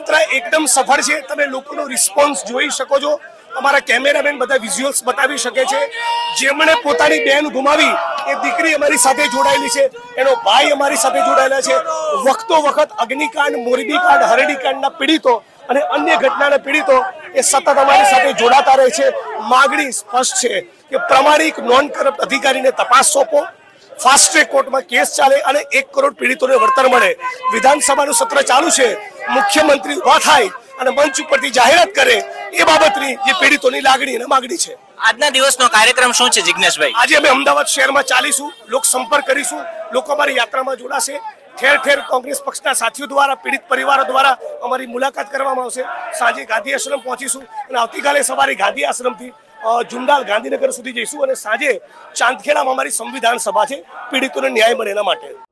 યાત્રા એકદમ સફળ છે। તમે લોકોનો રિસ્પોન્સ જોઈ શકો છો। અમારા કેમેરામેન બધા વિઝ્યુઅલ્સ બતાવી શકે છે। જેમણે પોતાની બેન ગુમાવી એ દીકરી અમારી સાથે જોડાયેલી છે, એનો ભાઈ અમારી સાથે જોડાયેલા છે। વખતો વખત અગ્નિકાંડ, મોરબી કાંડ, હરડીકાંડના પીડિતો અને અન્ય ઘટનાના પીડિતો એ સતત અમારી સાથે જોડાતા રહે છે। માગણી સ્પષ્ટ છે કે પ્રમાણિક નોન કરપ્ટ અધિકારીને તપાસ સોંપો, ફાસ્ટ ટ્રેક કોર્ટમાં કેસ ચાલે અને 1 કરોડ પીડિતોને વળતર મળે। વિધાનસભાનું સત્ર ચાલુ છે, મુખ્યમંત્રી ઉભા થાય અને મંચ ઉપરથી જાહેરાત કરે એ બાબતની જે પીડિતોની લાગણી અને માગણી છે। આજના દિવસનો કાર્યક્રમ શું છે જિગ્નેશભાઈ? આજે અમે અમદાવાદ શહેરમાં ચાલીશું, લોક સંપર્ક કરીશું, લોકો અમારી યાત્રામાં જોડાશે। ઠેર ઠેર કોંગ્રેસ પક્ષના સાથીઓ દ્વારા, પીડિત પરિવારો દ્વારા અમારી મુલાકાત કરવામાં આવશે। સાંજે ગાંધી આશ્રમ પહોંચીશું અને આવતીકાલે સવારે ગાંધી આશ્રમથી જુંડાલ ગાંધીનગર સુધી જઈશું અને સાંજે ચાંદખેડામાં અમારી સંવિધાન સભા છે, પીડિતોને ન્યાય મળે એના માટે।